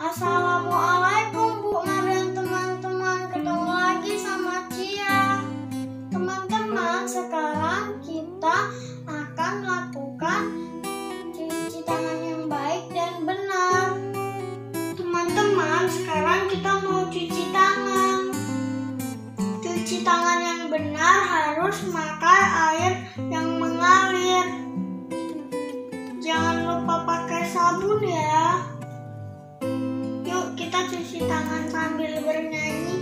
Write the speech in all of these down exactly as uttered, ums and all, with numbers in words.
Assalamualaikum Bu Ma dan teman-teman, ketemu lagi sama Cia. Teman-teman, sekarang kita akan melakukan cuci tangan yang baik dan benar. Teman-teman, sekarang kita mau cuci tangan. Cuci tangan yang benar harus memakai air yang mengalir. Jangan lupa pakai sabun ya. Yuk kita cuci tangan sambil bernyanyi.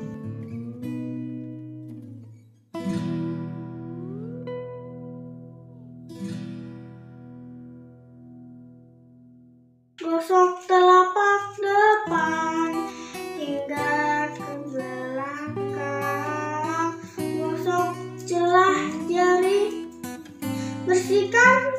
Gosok telapak depan hingga ke belakang. Gosok celah jari. Bersihkan